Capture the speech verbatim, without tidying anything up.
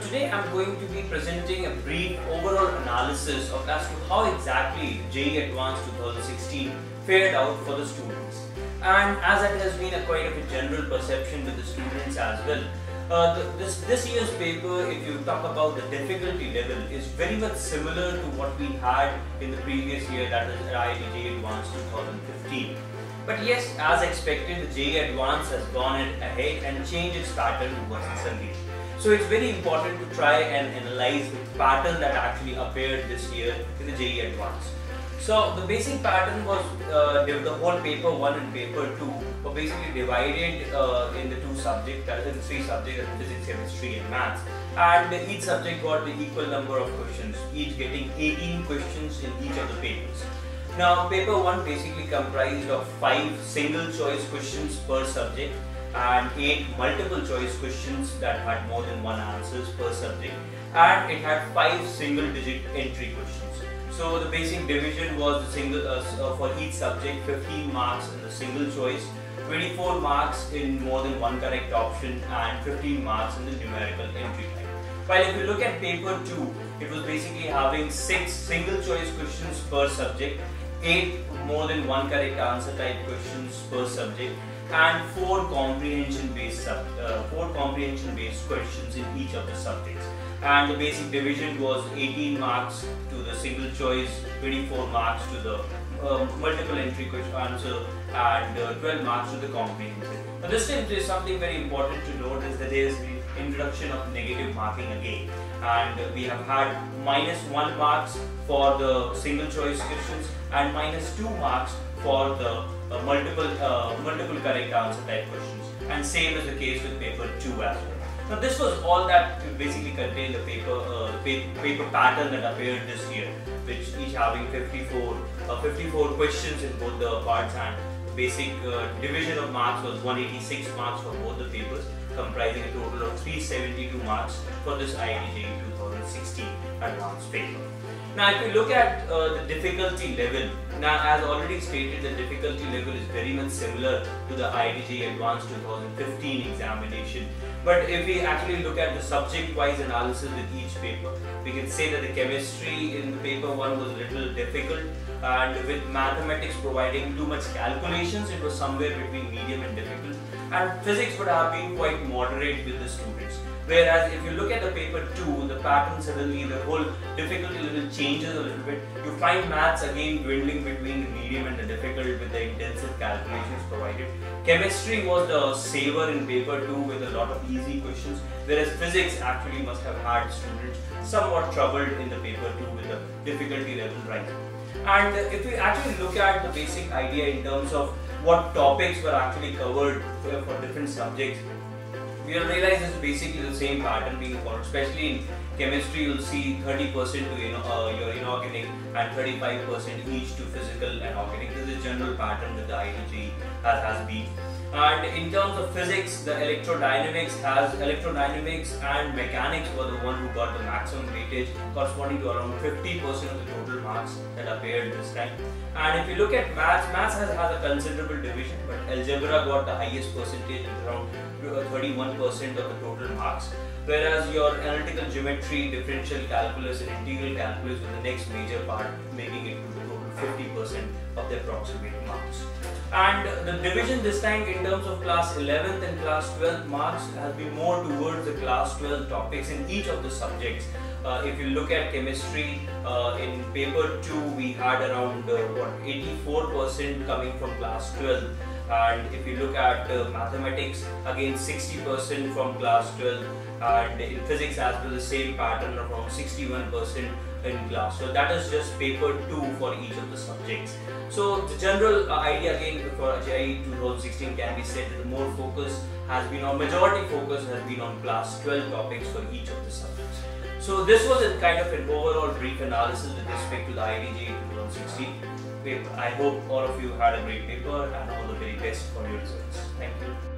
today I'm going to be presenting a brief overall analysis of as to how exactly J E E Advanced twenty sixteen fared out for the students. And as it has been a quite of a general perception with the students as well, uh, the, this, this year's paper, if you talk about the difficulty level, is very much similar to what we had in the previous year, that is I I T J E E Advanced twenty fifteen. But yes, as expected, the J E E Advanced has gone ahead and changed its pattern consistently. So it's very important to try and analyze the pattern that actually appeared this year in the J E E Advanced. So the basic pattern was uh, the whole paper one and paper two were basically divided uh, in the two subjects, that is the three subjects, physics, chemistry and maths. And each subject got the equal number of questions, each getting eighteen questions in each of the papers. Now paper one basically comprised of five single choice questions per subject and eight multiple choice questions that had more than one answers per subject, and it had five single digit entry questions. So the basic division was the single uh, for each subject, fifteen marks in the single choice, twenty-four marks in more than one correct option, and fifteen marks in the numerical entry type. While if you look at paper two, it was basically having six single choice questions per subject, eight more than one correct answer type questions per subject, and four comprehension based sub, uh, four comprehension based questions in each of the subjects. And the basic division was eighteen marks to the single choice, twenty-four marks to the uh, multiple entry question answer, and uh, twelve marks to the comprehension. Now this time there is something very important to note, is that there is the introduction of negative marking again, and we have had minus one marks for the single choice questions and minus two marks for the uh, multiple uh, multiple correct answer type questions, and same is the case with paper two as well. Now this was all that basically contained the paper uh, the pa paper pattern that appeared this year, which each having fifty-four, uh, fifty-four questions in both the parts, and basic uh, division of marks was one hundred eighty-six marks for both the papers, comprising a total of three hundred seventy-two marks for this I I T J E E twenty sixteen advanced paper. Now if you look at uh, the difficulty level, now as already stated, the difficulty level is very much similar to the I I T J E E Advanced twenty fifteen examination. But if we actually look at the subject-wise analysis with each paper, we can say that the chemistry in the paper one was a little difficult, and with mathematics providing too much calculations, it was somewhere between medium and difficult. And physics would have been quite moderate with the students. Whereas if you look at the paper two, the pattern suddenly, the whole difficulty level changes a little bit. You find maths again dwindling between the medium and the difficult with the intensive calculations provided. Chemistry was the saver in paper two with a lot of easy questions, whereas physics actually must have had students somewhat troubled in the paper two with the difficulty level rising. And if we actually look at the basic idea in terms of what topics were actually covered for different subjects, we will realize it's basically the same pattern being followed. Especially in chemistry, you'll see thirty percent to you know, uh, your inorganic and thirty-five percent each to physical and organic. This is a general pattern that the I I T J E E has, has been. And in terms of physics, the electrodynamics has electrodynamics and mechanics were the one who got the maximum weightage, corresponding to around fifty percent of the total marks that appeared this time. And if you look at maths, maths has, has a considerable division, but algebra got the highest percentage, around thirty-one percent of the total marks, whereas your analytical geometry, differential calculus and integral calculus were the next major part, making it to the total fifty percent of the approximate marks. And the division this time in terms of class eleventh and class twelfth marks has been more towards the class twelve topics in each of the subjects. Uh, if you look at chemistry, uh, in paper two we had around uh, what eighty-four percent coming from class twelve. And if you look at uh, mathematics, again sixty percent from class twelve, and in physics as well the same pattern of around sixty-one percent in class. So that is just paper two for each of the subjects. So the general uh, idea again for J E E twenty sixteen can be said that the more focus has been on, majority focus has been on class twelve topics for each of the subjects. So this was a kind of an overall brief analysis with respect to the I I T J E E twenty sixteen paper. I hope all of you had a great paper and all the very best for your results. Thank you.